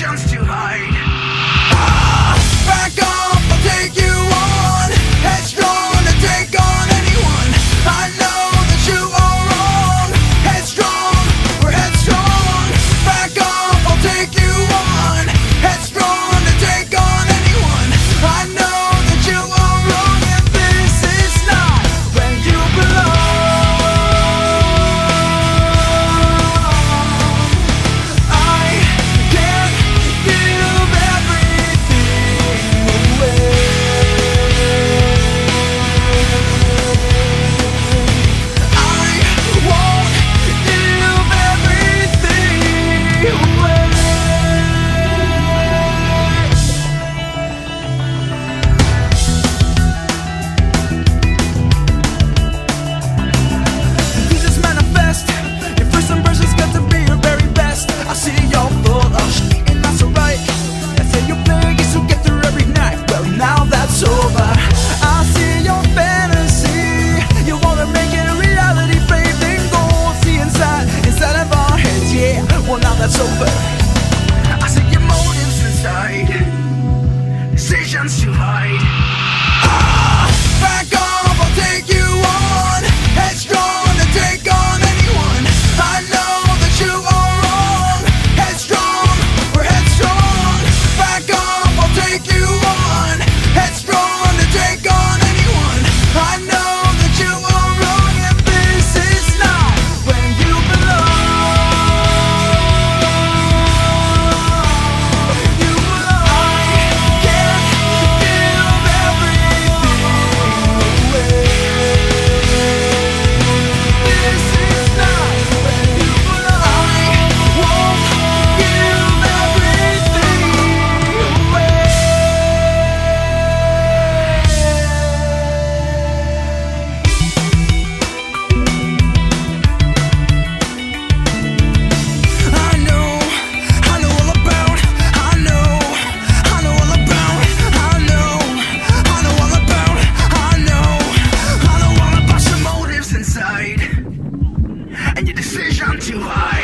decisions to hide. Back up, I'll take you on. Headstrong to take on anyone. I know that you are wrong. Headstrong, we're headstrong. Back up, I'll take you on. Headstrong to take on anyone. I know that you are wrong, and this is not where you belong. I can't give everything away. I won't give everything away. Visions manifest. Your first impression's got to be your very best. I see you're full of shit and that's alright. They say you play games to get through every night. Well, now that's over. I see your fantasy. You wanna make it a reality, babe. Then go see inside of our heads. Yeah, well now that's over. I see your motives inside. Decisions to hide. Back up, I'll take you on. Headstrong to take on anyone. I know that you are wrong. Headstrong, we're headstrong. Back up, I'll take you on. Headstrong to take on anyone. I know that you are wrong, and this is not where you belong. You belong. I can't give everything away. This is not where you belong. I won't give everything away. I know all about. I know all about. I know all about. I know all about your motives inside and your decision to hide.